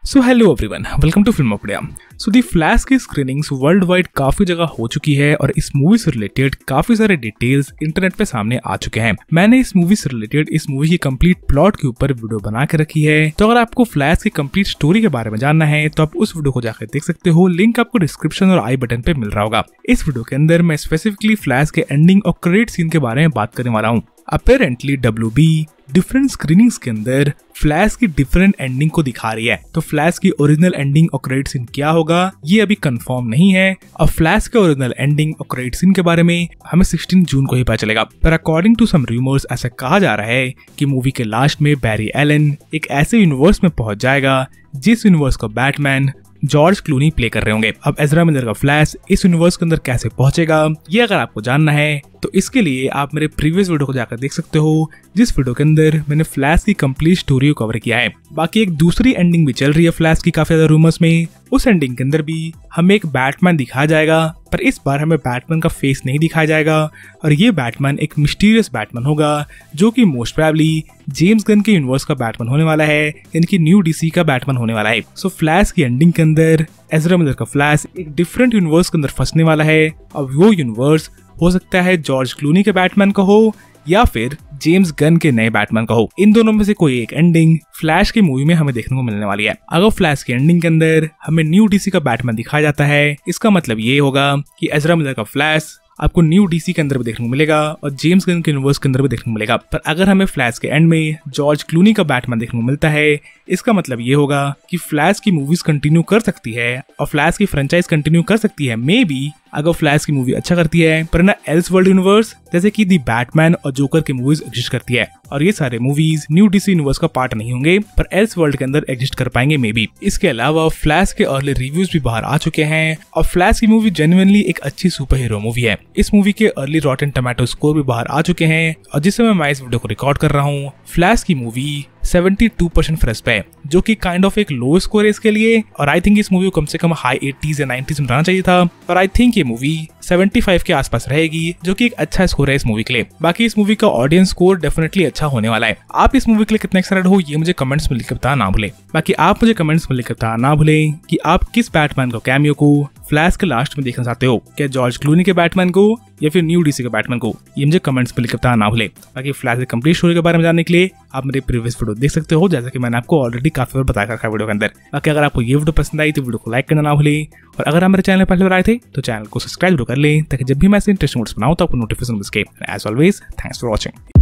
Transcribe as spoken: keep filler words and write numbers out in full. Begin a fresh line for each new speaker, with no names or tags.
So hello everyone, welcome to Filmopedia. So the Flash की screenings worldwide काफी जगह हो चुकी है और इस मूवी से रिलेटेड काफी सारे डिटेल्स इंटरनेट पे सामने आ चुके हैं। मैंने इस मूवी से रिलेटेड इस मूवी की कंप्लीट प्लॉट के ऊपर वीडियो बना के रखी है, तो अगर आपको फ्लैश की कंप्लीट स्टोरी के बारे में जानना है तो आप उस वीडियो को जाकर देख सकते हो। लिंक आपको डिस्क्रिप्शन और आई बटन पे मिल रहा होगा। इस वीडियो के अंदर मैं स्पेसिफिकली फ्लैश के एंडिंग और क्रेडिट सीन के बारे में बात करने वाला हूँ। Apparently W B different screenings के अंदर फ्लैश की डिफरेंट एंडिंग को दिखा रही है, तो फ्लैश की ओरिजिनल एंडिंग और क्रेडिट सीन क्या होगा ये अभी कंफर्म नहीं है। और फ्लैश के ओरिजिनल एंडिंग और क्रेडिट सीन के बारे में हमें सोलह जून को ही पता चलेगा। पर अकॉर्डिंग टू सम रूमर्स ऐसा कहा जा रहा है कि मूवी के लास्ट में बैरी एलन एक ऐसे यूनिवर्स में पहुंच जाएगा जिस यूनिवर्स को बैटमैन जॉर्ज क्लूनी प्ले कर रहे होंगे। अब एज़रा मिलर का फ्लैश इस यूनिवर्स के अंदर कैसे पहुंचेगा ये अगर आपको जानना है तो इसके लिए आप मेरे प्रीवियस वीडियो को जाकर देख सकते हो, जिस वीडियो के अंदर मैंने फ्लैश की कंप्लीट स्टोरी को कवर किया है। बाकी एक दूसरी एंडिंग भी चल रही है फ्लैश की काफी ज्यादा रूमर्स में। उस एंडिंग के अंदर भी हमें एक बैटमैन दिखाया जाएगा, पर इस बार हमें बैटमैन का फेस नहीं दिखाया जाएगा और ये बैटमैन एक मिस्टीरियस बैटमैन होगा जो कि मोस्ट प्रोबेबली जेम्स गन के यूनिवर्स का बैटमैन होने वाला है, इनकी न्यू डीसी का बैटमैन होने वाला है। सो फ्लैश की एंडिंग के अंदर एज़रा मिलर का फ्लैश एक डिफरेंट यूनिवर्स के अंदर फंसने वाला है। अब वो यूनिवर्स हो सकता है जॉर्ज क्लूनी के बैटमैन का हो या फिर जेम्स गन के नए बैटमैन का हो। इन दोनों में से कोई एक एंडिंग फ्लैश की मूवी में हमें देखने को मिलने वाली है। अगर फ्लैश की एंडिंग के अंदर हमें न्यू डीसी का बैटमैन दिखाया जाता है, इसका मतलब ये होगा कि एज़रा मिलर का फ्लैश आपको न्यू डीसी के अंदर भी देखने को मिलेगा और जेम्स गन के यूनिवर्स के अंदर भी देखने को मिलेगा। पर अगर हमें फ्लैश के एंड में जॉर्ज क्लूनी का बैटमैन देखने को मिलता है, इसका मतलब ये होगा कि फ्लैश की मूवीज कंटिन्यू कर सकती है और फ्लैश की फ्रेंचाइज कंटिन्यू कर सकती है। मे बी अगर फ्लैश की मूवी अच्छा करती है, पर ना एल्स वर्ल्ड यूनिवर्स जैसे कि दी बैटमैन और जोकर की मूवीज एग्जिस्ट करती है और ये सारे मूवीज न्यू डीसी यूनिवर्स का पार्ट नहीं होंगे पर एल्स वर्ल्ड के अंदर एग्जिस्ट कर पाएंगे मे बी। इसके अलावा फ्लैश के अर्ली रिव्यूज भी बाहर आ चुके हैं और फ्लैश की मूवी जेन्युइनली एक अच्छी सुपर हीरो मूवी है। इस मूवी के अर्ली रॉटन टोमेटो स्कोर भी बाहर आ चुके हैं और जिस समय मैं इस वीडियो को रिकॉर्ड कर रहा हूँ फ्लैश की मूवी बहत्तर परसेंट फ्रेश पे है, जो कि काइंड ऑफ एक लो स्कोर है इसके लिए। और आई थिंक इस मूवी को कम से कम हाई एटीज़ या नाइंटीज़ में रहना चाहिए था और आई थिंक ये मूवी पचहत्तर के आसपास रहेगी, जो कि एक अच्छा स्कोर है इस मूवी के लिए। बाकी इस मूवी का ऑडियंस स्कोर डेफिनेटली अच्छा होने वाला है। आप इस मूवी के लिए कितने एक्साइटेड हो ये मुझे कमेंट्स में लिखकर बताना ना भूले। बाकी आप मुझे कमेंट्स में लिखकर बताना ना भूले कि आप किस बैटमैन का कैमियो को फ्लैश के लास्ट में देखना चाहते हो, क्या जॉर्ज क्लूनी के बैटमैन को या फिर न्यू डीसी के बैटमैन को, ये मुझे कमेंट्स में लिखकर बताना ना भूले। बाकी फ्लैश की कंप्लीट स्टोरी के बारे में जानने के लिए आप मेरे प्रीवियस वीडियो देख सकते हो, जैसा कि मैंने आपको ऑलरेडी काफी बार बताया रखा है वीडियो के अंदर। बाकी अगर आपको ये वीडियो पसंद आई तो वीडियो को लाइक करना ना भूले और अगर आप मेरे चैनल पर पहले बार आए थे तो चैनल को सब्सक्राइब कर लें ताकि जब भी मैं ऐसे इंटरेस्टिंग वीडियोस बनाऊं तो आपको नोटिफिकेशन मिल सके। As always, thanks for watching.